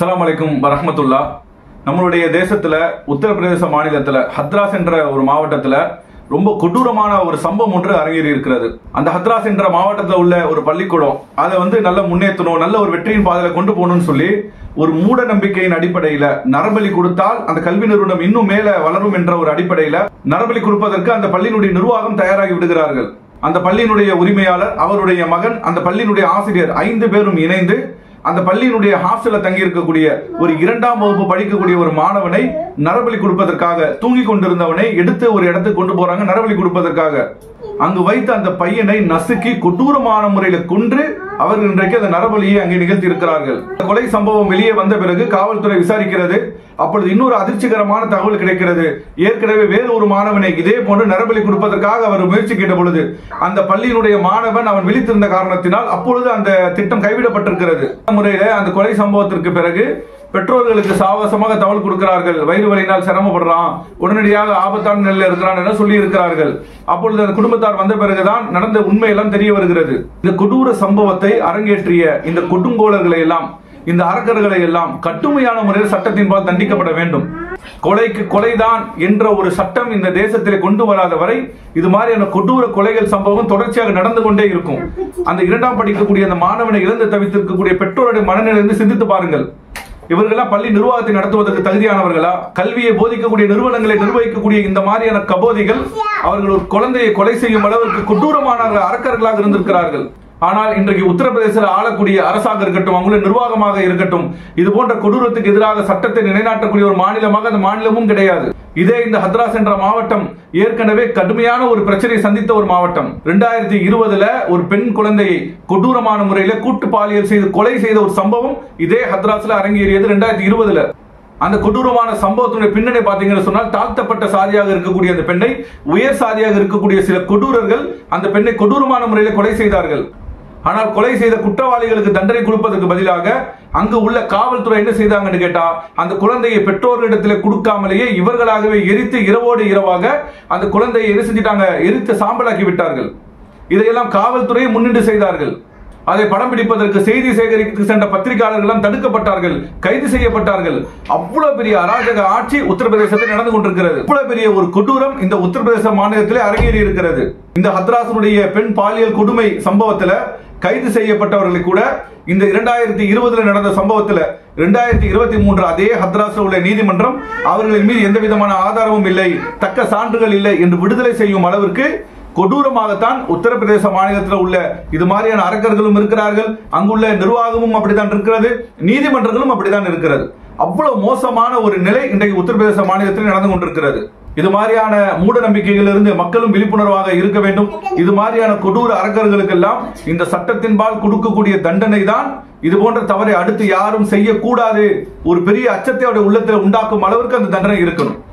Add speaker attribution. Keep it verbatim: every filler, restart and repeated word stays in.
Speaker 1: அஸ்ஸலாமு அலைக்கும் வரஹ்மத்துல்லாஹ். நம்மளுடைய தேசத்துல உத்தரப்பிரதேச மாநிலத்துல ஹத்ராஸ் என்ற ஒரு மாவட்டத்துல ரொம்ப கொடூரமான ஒரு சம்பவம் ஒன்று அரங்கேறி இருக்கிறது. அந்த ஹத்ராஸ் என்ற மாவட்டத்தில் உள்ள ஒரு பள்ளிக்கூடம் அதை வந்து நல்ல முன்னேற்றணும், நல்ல ஒரு வெற்றியின் பாதையில கொண்டு போகணும்னு சொல்லி ஒரு மூட நம்பிக்கையின் அடிப்படையில நரபலி கொடுத்தால் அந்த கல்வி நிறுவனம் இன்னும் மேல வளரும் என்ற ஒரு அடிப்படையில நரபலி கொடுப்பதற்கு அந்த பள்ளியினுடைய நிர்வாகம் தயாராகி விடுகிறார்கள். அந்த பள்ளியினுடைய உரிமையாளர், அவருடைய மகன், அந்த பள்ளியினுடைய ஆசிரியர் ஐந்து பேரும் இணைந்து அந்த பள்ளியினுடைய ஹாஸ்டல்ல தங்கி இருக்கக்கூடிய ஒரு இரண்டாம் வகுப்பு படிக்கக்கூடிய ஒரு மாணவனை நரபலி கொடுப்பதற்காக, தூங்கி கொண்டிருந்தவனை எடுத்து ஒரு இடத்துக்கு கொண்டு போறாங்க நரபலி கொடுப்பதற்காக. அங்கு வைத்த அந்த பையனை நசுக்கி கொடூரமான முறையில கொன்று அவர்கள் இன்றைக்கு அந்த நரபலியை அங்கே நிகழ்த்தி இருக்கிறார்கள். கொலை சம்பவம் வெளியே வந்த பிறகு காவல்துறை விசாரிக்கிறது. அப்பொழுது இன்னொரு அதிர்ச்சிகரமான தகவல் கிடைக்கிறது. ஏற்கனவே வேறு ஒரு மாணவனை இதே போன்று நரபலி கொடுப்பதற்காக அவர் முயற்சி கேட்ட பொழுது அந்த பள்ளியினுடைய மாணவன் அவன் விழித்திருந்த காரணத்தினால் அப்பொழுது அந்த திட்டம் கைவிடப்பட்டிருக்கிறது. முறையில அந்த கொலை சம்பவத்திற்கு பிறகு பெற்றோர்களுக்கு சாவசமாக தகவல் கொடுக்கிறார்கள். வயிறு வலியினால் சிரமப்படுறான், உடனடியாக ஆபத்தான நிலையில் இருக்கிறான் என சொல்லி இருக்கிறார்கள். அப்பொழுது அந்த குடும்பத்தார் வந்த பிறகுதான் நடந்த உண்மையெல்லாம் தெரிய வருகிறது. இந்த கொடூர சம்பவத்தை அரங்கேற்றிய இந்த கொடுங்கோலர்களை எல்லாம், இந்த அரக்கர்களை எல்லாம் கடுமையான முறையில் சட்டத்தின்பால் தண்டிக்கப்பட வேண்டும். கொலைக்கு கொலைதான் என்ற ஒரு சட்டம் இந்த தேசத்திலே கொண்டு வராத வரை இது மாதிரியான கொடூர கொலைகள் சம்பவம் தொடர்ச்சியாக நடந்து கொண்டே இருக்கும். அந்த இரண்டாம் படிக்கக்கூடிய அந்த மாணவனை இழந்து தவித்திருக்கக்கூடிய பெற்றோருடைய மனநிலையிலிருந்து சிந்தித்து பாருங்கள். இவர்களெல்லாம் பள்ளி நிர்வாகத்தை நடத்துவதற்கு தகுதியானவர்களா? கல்வியை போதிக்கக்கூடிய நிறுவனங்களை நிர்வகிக்கக்கூடிய இந்த மாதிரியான கபோதிகள் அவர்கள் ஒரு குழந்தையை கொலை செய்யும் அளவிற்கு கொடூரமான அரக்கர்களாக இருந்திருக்கிறார்கள். ஆனால் இன்றைக்கு உத்தரப்பிரதேசத்தில் ஆளக்கூடிய அரசாக இருக்கட்டும், அவங்களுடைய நிர்வாகமாக இருக்கட்டும், இது போன்ற கொடூரத்துக்கு எதிராக சட்டத்தை நிலைநாட்டக்கூடிய ஒரு மாநிலமாக அந்த மாநிலமும் கிடையாது. இதே இந்த ஹத்ராஸ் என்ற மாவட்டம் ஏற்கனவே கடுமையான ஒரு பிரச்சனையை சந்தித்த ஒரு மாவட்டம். இரண்டாயிரத்தி இருபதுல ஒரு பெண் குழந்தையை கொடூரமான முறையில கூட்டு பாலியல் செய்து கொலை செய்த ஒரு சம்பவம் இதே ஹத்ராஸ்ல அரங்கேறியது இரண்டாயிரத்தி இருபதுல. அந்த கொடூரமான சம்பவத்துடைய பின்னணி பாத்தீங்கன்னு சொன்னால், தாழ்த்தப்பட்ட சாதியாக இருக்கக்கூடிய அந்த பெண்ணை உயர் சாதியாக இருக்கக்கூடிய சில கொடூரர்கள் அந்த பெண்ணை கொடூரமான முறையில் கொலை செய்தார்கள். ஆனால் கொலை செய்த குற்றவாளிகளுக்கு தண்டனை கொடுப்பதற்கு பதிலாக அங்கு உள்ள காவல்துறை என்ன செய்தாங்கன்னு கேட்டா, அந்த குழந்தையை பெற்றோர்களிடத்தில் கொடுக்காமலேயே இவர்களாகவே எரித்து இரவோடு இரவாக அந்த குழந்தையை என்ன செஞ்சிட்டாங்க, எரித்து சாம்பலாக்கி விட்டார்கள். இதையெல்லாம் காவல்துறையை முன்னின்று செய்தார்கள். அதை படம் பிடிப்பதற்கு செய்தி சேகரிக்க சென்ற பத்திரிகையாளர்கள் தடுக்கப்பட்டார்கள், கைது செய்யப்பட்டார்கள். அவ்வளவு பெரிய அராஜக ஆட்சி உத்தரப்பிரதேசத்தில் நடந்து கொண்டிருக்கிறது. அவ்வளவு பெரிய ஒரு கொடூரம் இந்த உத்தரப்பிரதேச மாநிலத்திலே அரங்கேறி இருக்கிறது. இந்த ஹத்ராஸுடைய பெண் பாலியல் கொடுமை சம்பவத்தில் கைது செய்யப்பட்டவர்களை கூட இந்த இரண்டாயிரத்தி இருபதுல நடந்த சம்பவத்தில் இரண்டாயிரத்தி இருபத்தி மூன்று அதே ஹத்ராஸ் உள்ள நீதிமன்றம் அவர்களின் மீது எந்த விதமான ஆதாரமும் இல்லை, தக்க சான்றுகள் இல்லை என்று விடுதலை செய்யும் அளவிற்கு கொடூரமாகத்தான் உத்தரப்பிரதேச மாநிலத்தில் உள்ள இது மாதிரியான அரக்கர்களும் இருக்கிறார்கள். அங்குள்ள நிர்வாகமும் அப்படித்தான் இருக்கிறது, நீதிமன்றங்களும் அப்படித்தான் இருக்கிறது. அவ்வளவு மோசமான ஒரு நிலை இன்றைக்கு உத்தரப்பிரதேச மாநிலத்தில் நடந்து கொண்டிருக்கிறது. இது மாதிரியான மூட நம்பிக்கைகள் இருந்து மக்களும் விழிப்புணர்வாக இருக்க வேண்டும். இது மாதிரியான கொடூர அரக்கர்களுக்கெல்லாம் இந்த சட்டத்தின்பால் கொடுக்கக்கூடிய தண்டனை தான் இது போன்ற தவறை அடுத்து யாரும் செய்யக்கூடாது, ஒரு பெரிய அச்சத்தை அவருடைய உள்ளத்தில் உண்டாக்கும் அளவிற்கு அந்த தண்டனை இருக்கணும்.